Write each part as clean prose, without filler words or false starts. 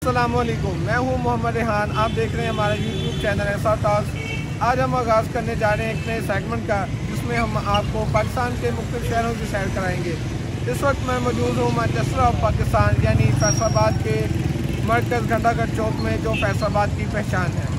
अस्सलामुअलैकुम, मैं हूं मोहम्मद रेहान। आप देख रहे हैं हमारा यूट्यूब चैनल ऐसा टॉक्स। आज हम आगाज़ करने जा रहे हैं एक नए सेगमेंट का, जिसमें हम आपको पाकिस्तान के मुख्तलिफ शहरों की सैर कराएंगे। इस वक्त मैं मौजूद हूँ मैनचेस्टर ऑफ पाकिस्तान यानी फैसलाबाद के मरकज़ घंटाघर चौक में, जो फैसलाबाद की पहचान है।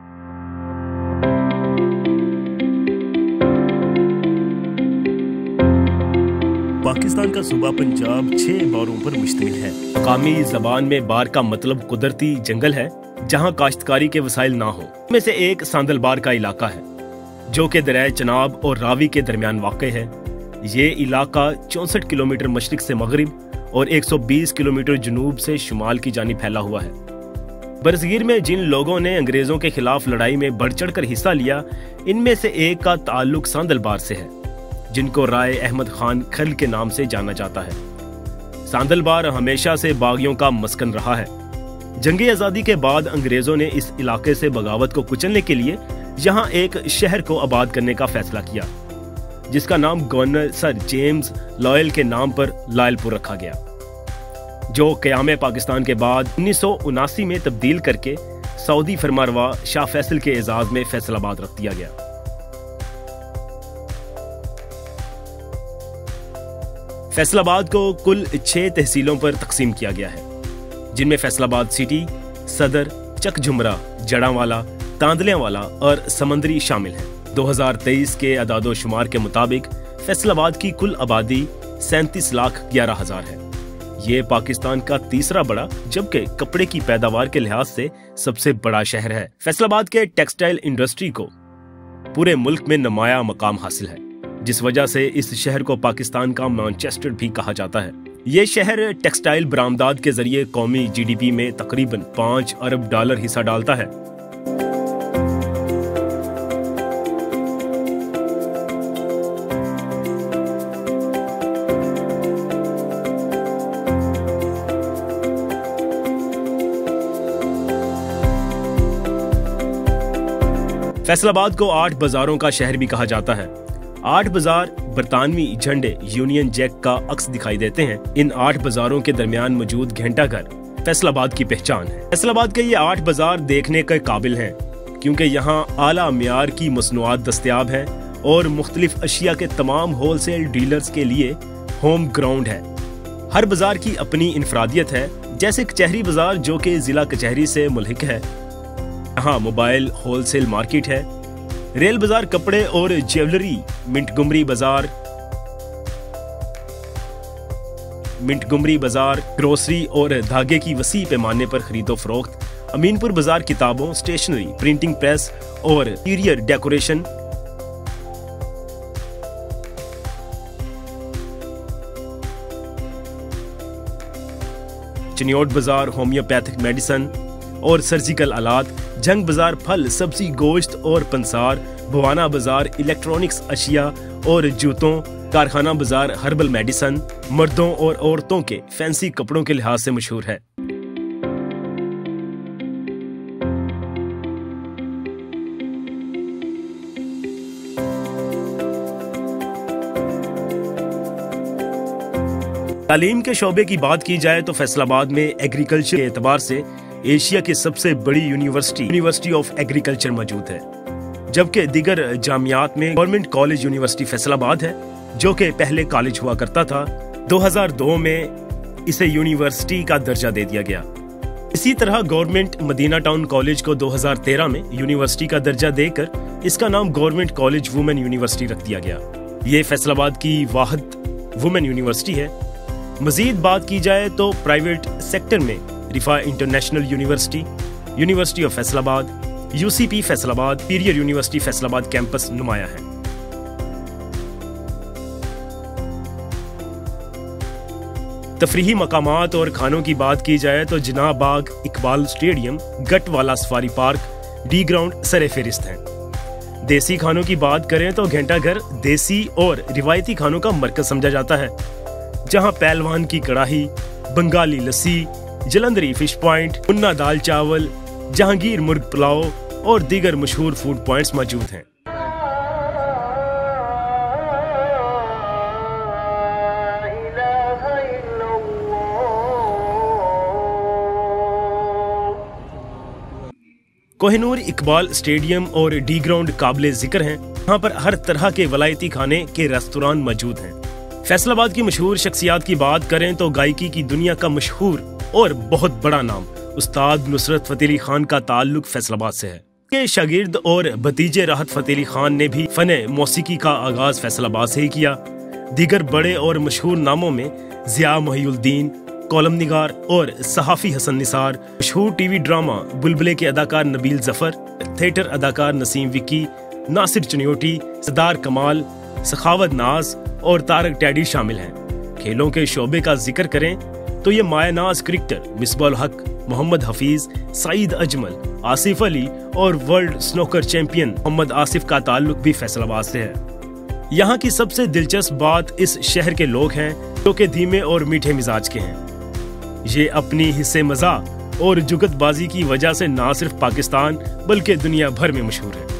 पाकिस्तान का सूबा पंजाब 6 बारों पर मुश्तमिल है। मकामी जबान में बार का मतलब कुदरती जंगल है जहां काश्तकारी के वसाइल ना हो। में से एक सांदल बार का इलाका है जो कि दरिया चनाब और रावी के दरमियान वाक़े है। ये इलाका 64 किलोमीटर मशरिक से मगरिब और 120 किलोमीटर जनूब से शुमाल की जानिब फैला हुआ है। बरसगीर में जिन लोगों ने अंग्रेजों के खिलाफ लड़ाई में बढ़ चढ़ कर हिस्सा लिया, इनमें से एक का ताल्लुक सांदल बार से है, जिनको राय अहमद खान खल के नाम से जाना जाता है। सांदल बार हमेशा से बागियों का मस्कन रहा है। जंग आज़ादी के बाद अंग्रेजों ने इस इलाके से बगावत को कुचलने के लिए यहाँ एक शहर को आबाद करने का फैसला किया, जिसका नाम गवर्नर सर जेम्स लॉयल के नाम पर लायलपुर रखा गया, जो क़याम पाकिस्तान के बाद 1979 में तब्दील करके सऊदी फरमारवा शाह फैसल के एजाज में फैसलाबाद रख दिया गया। फैसलाबाद को कुल 6 तहसीलों पर तकसीम किया गया है, जिनमें फैसलाबाद सिटी, सदर, चक झुमरा, जड़ांवाला, तांदलियांवाला और समंदरी शामिल हैं। 2023 के अदादो शुमार के मुताबिक फैसलाबाद की कुल आबादी 37,11,000 है। ये पाकिस्तान का तीसरा बड़ा जबकि कपड़े की पैदावार के लिहाज से सबसे बड़ा शहर है। फैसलाबाद के टेक्सटाइल इंडस्ट्री को पूरे मुल्क में नुमाया मकाम हासिल है, जिस वजह से इस शहर को पाकिस्तान का मैनचेस्टर भी कहा जाता है। ये शहर टेक्सटाइल बरामदात के जरिए कौमी जीडीपी में तकरीबन $5 अरब हिस्सा डालता है। फैसलाबाद को 8 बाजारों का शहर भी कहा जाता है। 8 बाजार बरतानवी झंडे यूनियन जैक का अक्स दिखाई देते हैं। इन 8 बाजारों के दरमियान मौजूद घंटाघर फैसलाबाद की पहचान है। फैसलाबाद के ये 8 बाजार देखने के काबिल हैं, क्योंकि यहाँ आला मियार की मसनूआत दस्तयाब है और मुख्तलिफ अशिया के तमाम होलसेल डीलर्स के लिए होम ग्राउंड है। हर बाजार की अपनी इनफरादियत है, जैसे कचहरी बाजार जो कि जिला कचहरी से मुल्हिक है। यहाँ मोबाइल होलसेल मार्केट है। रेल बाजार कपड़े और ज्वेलरी, मिंटगुमरी बाजार ग्रोसरी और धागे की वसी पैमाने पर खरीदो फरोख्त। अमीनपुर बाजार किताबों, स्टेशनरी, प्रिंटिंग प्रेस और interior decoration. Chiniot Bazaar homeopathic medicine और सर्जिकल आलात। जंग बाजार फल, सब्जी, गोश्त और पंसार। भवाना बाजार इलेक्ट्रॉनिक्स अशिया और जूतों। कारखाना बाजार हर्बल मेडिसिन, मर्दों और औरतों के फैंसी कपड़ों के लिहाज से मशहूर है। तालीम के शोबे की बात की जाए तो फैसलाबाद में एग्रीकल्चर के एतबार से एशिया की सबसे बड़ी यूनिवर्सिटी ऑफ एग्रीकल्चर मौजूद है, जबकि दीगर जामियात में गवर्नमेंट कॉलेज यूनिवर्सिटी फैसलाबाद है, जो कि पहले कॉलेज हुआ करता था। 2002 में इसे यूनिवर्सिटी का दर्जा दे दिया गया। इसी तरह गवर्नमेंट मदीना टाउन कॉलेज को 2013 में यूनिवर्सिटी का दर्जा देकर इसका नाम गवर्नमेंट कॉलेज वुमेन यूनिवर्सिटी रख दिया गया। ये फैसलाबाद की वाहिद वुमेन यूनिवर्सिटी है। मजीद बात की जाए तो प्राइवेट सेक्टर में Riphah international university of Faisalabad, UCP Faisalabad, superior university Faisalabad campus नुमाया है। तफरीही मकामात और खानों की बात की जाए तो Jinnah Bagh, Iqbal stadium, Gatwala safari park, D ground सरे फेरिस्त हैं। देसी खानों की बात करें तो घंटाघर देसी और रिवायती खानों का मरकज समझा जाता है, जहां पहलवान की कड़ाही, बंगाली लस्सी, जलंधरी फिश पॉइंट, मुन्ना दाल चावल, जहांगीर मुर्ग पुलाव और दीगर मशहूर फूड पॉइंट्स मौजूद हैं। कोहिनूर इकबाल स्टेडियम और डी ग्राउंड काबिले जिक्र हैं। यहाँ पर हर तरह के वलायती खाने के रेस्तोरां मौजूद हैं। फैसलाबाद की मशहूर शख्सियात की बात करें तो गायकी की दुनिया का मशहूर और बहुत बड़ा नाम उस्ताद नुसरत फतेह अली खान का ताल्लुक फैसलाबाद से है। के शागिर्द और भतीजे राहत फतेह अली खान ने भी फने मौसीकी का आगाज फैसलाबाद से ही किया। दीगर बड़े और मशहूर नामों में जिया मोहिउद्दीन, कॉलम निगार और सहाफ़ी हसन निसार, मशहूर टीवी ड्रामा बुलबुले के अदाकार नबील जफर, थिएटर अदाकार नसीम विक्की, नासिर चनियोटी, सरदार कमाल, सखावत नाज और तारक टैडी शामिल हैं। खेलों के शोबे का जिक्र करें तो ये मायानाज क्रिकेटर मिसबाह उल हक, मोहम्मद हफीज, सईद अजमल, आसिफ अली और world snooker champion Mohammad Asif का ताल्लुक भी फैसलाबाद से है। यहाँ की सबसे दिलचस्प बात इस शहर के लोग हैं जो कि धीमे और मीठे मिजाज के हैं। ये अपनी हिस्से मजा और जुगतबाजी की वजह से ना सिर्फ पाकिस्तान बल्कि दुनिया भर में मशहूर है।